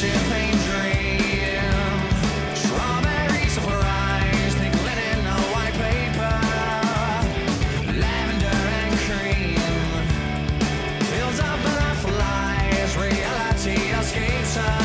champagne dream. Strawberry surprise, pink linen, no white paper, lavender and cream. Fills up butterflies, reality escapes her.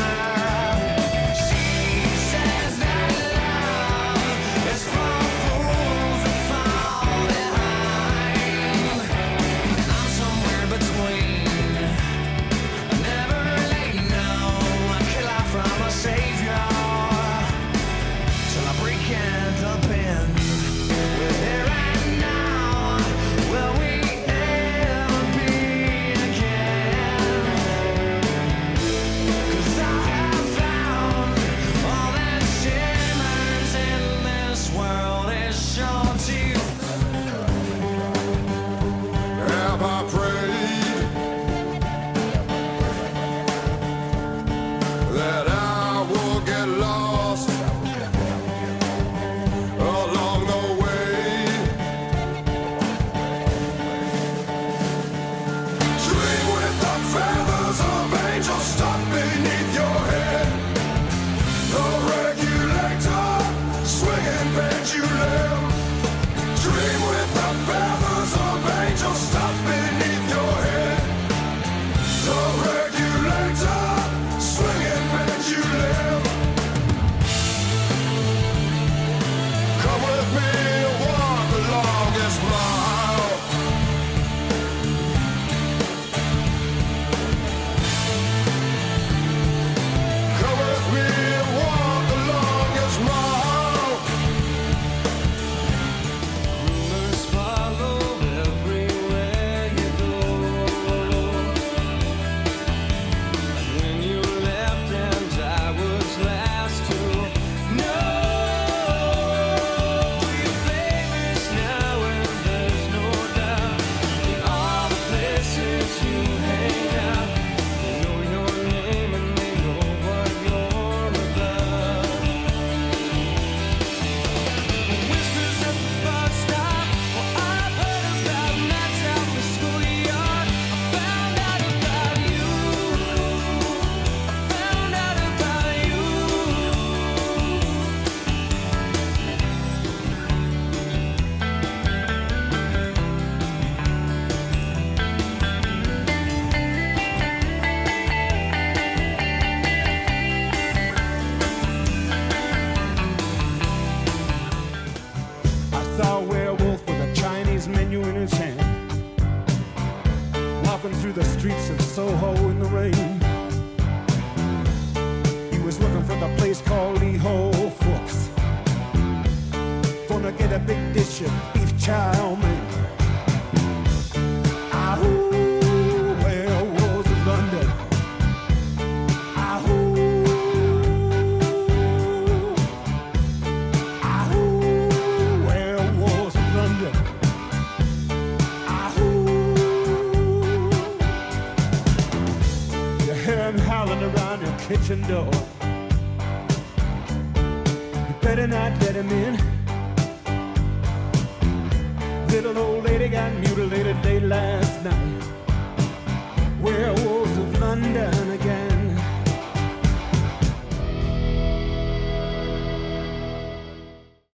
Through the streets of Soho in the rain, he was looking for the place called Eho Fooks. Gonna get a big dish of beef chow mein. Ahoo, werewolves of London. Ahoo, ahoo, werewolves of London. Howling around your kitchen door. You better not let him in. Little old lady got mutilated late last night. Werewolves of London.